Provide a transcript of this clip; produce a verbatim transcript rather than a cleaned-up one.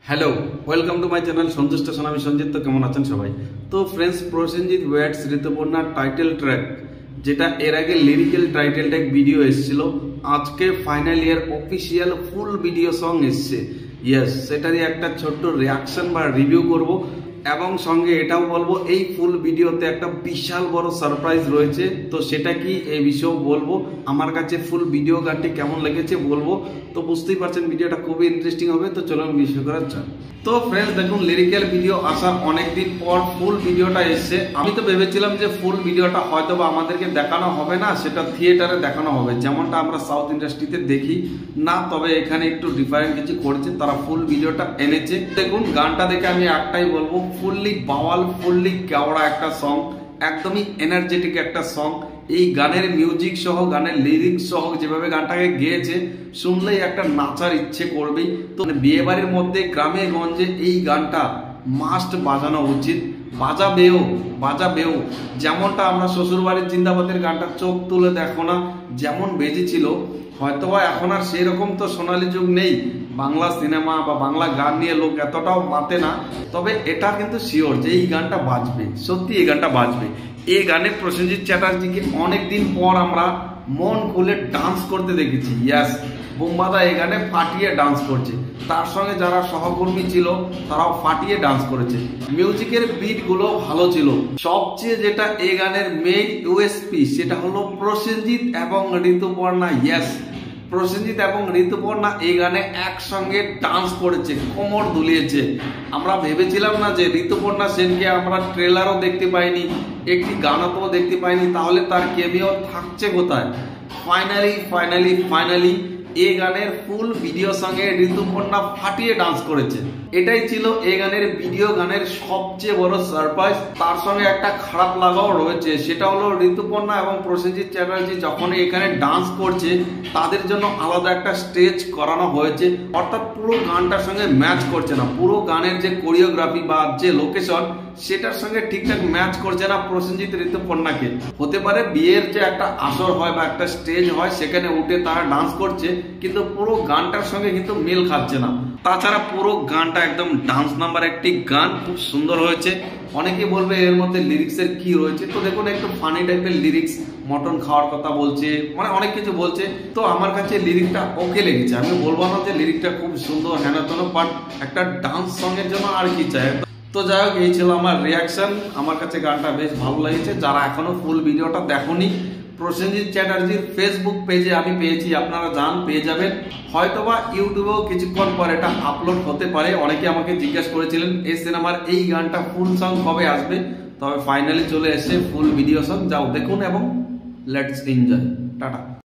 Hello, welcome to my channel Sanju station. আমি সঞ্জিত। তো কেমন আছেন সবাই? তো ফ্রেন্ডস, প্রসেনজিৎ ওয়েটস ঋতুপর্ণার টাইটেল ট্র্যাক, যেটা এর আগে লিরিক্যাল টাইটেল ট্র্যাক ভিডিও এসেছিল, আজকে final year official full video song এসছে। ইয়েস, সেটারই একটা ছোট্ট রিয়াকশন বা রিভিউ করব এবং সঙ্গে এটাও বলবো এই ফুল ভিডিওতে একটা বিশাল বড় সারপ্রাইজ রয়েছে। তো সেটা কি এই বিষয়েও বলবো। আমার কাছে ফুল ভিডিও গানটি কেমন লেগেছে বলবো। তো বুঝতেই পারছেন ভিডিওটা খুবই ইন্টারেস্টিং হবে। তো চলুন বিষয় করার চান। তো ফ্রেন্ডস দেখুন, লিরিক্যাল ভিডিও আসার অনেকদিন পর ফুল ভিডিওটা এসছে। আমি তো ভেবেছিলাম যে ফুল ভিডিওটা হয়তো বা আমাদেরকে দেখানো হবে না, সেটা থিয়েটারে দেখানো হবে যেমনটা আমরা সাউথ ইন্ডাস্ট্রিতে দেখি না। তবে এখানে একটু ডিফারেন্ট কিছু করেছে, তারা ফুল ভিডিওটা এনেছে। দেখুন গানটা দেখে আমি একটাই বলবো, ফুললি বাওয়াল, ফুললি কেওড়া একটা সং, একদমই এনার্জেটিক একটা সং। এই গানের মিউজিক সহ, গানের লিরিক্স সহ যেভাবে গানটাকে গেয়েছে, শুনলেই একটা নাচার ইচ্ছে করবেই। তো বিয়ে বাড়ির মধ্যে, গ্রামে গঞ্জে এই গানটা মাস্ট বাজানো উচিত। বাজাবেও বাজাবেও যেমনটা আমরা শ্বশুর বাড়ির জিন্দাবাদের গানটা চোখ তুলে দেখো না যেমন বেজেছিল, হয়তোবা এখন আর সেই রকম তো সোনালী যুগ নেই, বাংলা সিনেমা বা বাংলা গান নিয়ে লোক এতটাও মাতে না। তবে এটা কিন্তু শিওর যে এই গানটা বাজবে, সত্যি এই গানটা বাজবে। এই গানে প্রসেনজিৎ চ্যাটার্জিকে অনেকদিন পর আমরা মন খুলে ডান্স করতে দেখেছি। ইয়াস, বোম্বাদা এই গানে ফাটিয়ে ডান্স করছে, তার সঙ্গে যারা সহকর্মী ছিল তারাও ফাটিয়ে ডান্স করেছে। মিউজিকের বিট গুলো ভালো ছিল। সবচেয়ে যেটা এই গানের মেইন ইউএসপি সেটা হলো প্রসেনজিৎ এবং ঋতুপর্ণা। ইয়েস, প্রসেনজিৎ এবং ঋতুপর্ণা এই গানে একসঙ্গে ডান্স করেছে, কোমর দুলিয়েছে। আমরা ভেবেছিলাম না যে ঋতুপর্ণা সেনকে আমরা ট্রেলারও দেখতে পাইনি, একটি গানও দেখতে পাইনি, তাহলে তার কেমিও থাকছে কোথায়? ফাইনালি ফাইনালি ফাইনালি এই গানের ফুল ভিডিও সঙ্গে ঋতুপর্ণা ফাটিয়ে ডান্স করেছে। এটাই ছিল এই গানের ভিডিও গানের সবচেয়ে বড় সারপ্রাইজ। তার সঙ্গে একটা খারাপ লাগাও রয়েছে, সেটা হলো ঋতুপর্ণা এবং প্রসেনজিৎ চ্যাটার্জি যখন এখানে ডান্স করছে তাদের জন্য আলাদা একটা স্টেজ করানো হয়েছে, অর্থাৎ পুরো গানটার সঙ্গে ম্যাচ করছে না। পুরো গানের যে কোরিওগ্রাফি বা যে লোকেশন সেটার সঙ্গে ঠিকঠাক ম্যাচ করছে না প্রসেনজিৎ ঋতুপর্ণাকে। হতে পারে বিয়ের যে একটা আসর হয় বা একটা স্টেজ হয় সেখানে উঠে তারা ডান্স করছে, কিন্তু পুরো গানটার সঙ্গে কিন্তু মিল খাচ্ছে না। তাছাড়া পুরো গানটা একদম ডান্স নাম্বার একটি গান, খুব সুন্দর হয়েছে। অনেকে বলবে এর মধ্যে লিরিক্সের কি রয়েছে, তো দেখুন একটু ফানি টাইপের লিরিক্স, মটন খাওয়ার কথা বলছে, মানে অনেক কিছু বলছে। তো আমার কাছে লিরিকটা ওকে লেগেছে, আমি বলবো না যে লিরিকটা খুব সুন্দর হ্যাঁ না, বাট একটা ডান্স সঙ্গের জন্য আর কি চাই। তো যাই হোক, এই ছিল আমার রিয়াকশন। আমার কাছে গানটা বেশ ভালো লেগেছে। যারা এখনো ফুল ভিডিওটা দেখোনি, প্রসেনজিৎ চ্যাটার্জির ফেসবুক পেজে আমি পেয়েছি, আপনারা যান পেয়ে যাবেন। হয়তোবা ইউটিউবেও কিছুক্ষণ পর এটা আপলোড হতে পারে। অনেকে আমাকে জিজ্ঞেস করেছিলেন এই সিনেমার এই গানটা ফুল সং কবে আসবে। তবে ফাইনালি চলে এসে ফুল ভিডিও সং, যাও দেখুন এবং লেটস এনজয়। টাটা।